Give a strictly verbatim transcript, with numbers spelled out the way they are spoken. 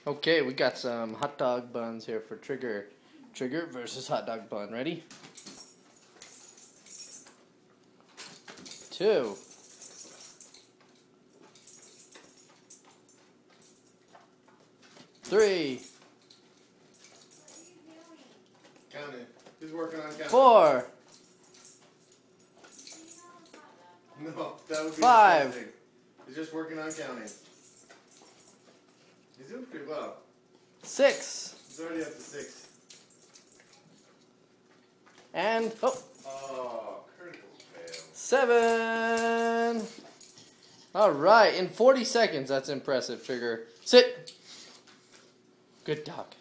Okay, we got some hot dog buns here for Trigger. Trigger versus hot dog bun. Ready? Two. Three. Counting. He's working on counting. Four. No, that would be Five. disgusting. He's just working on counting. He's doing pretty well. Six. He's already up to six. And, oh. Oh, critical fail. Seven. All right, in forty seconds. That's impressive, Trigger. Sit. Good dog.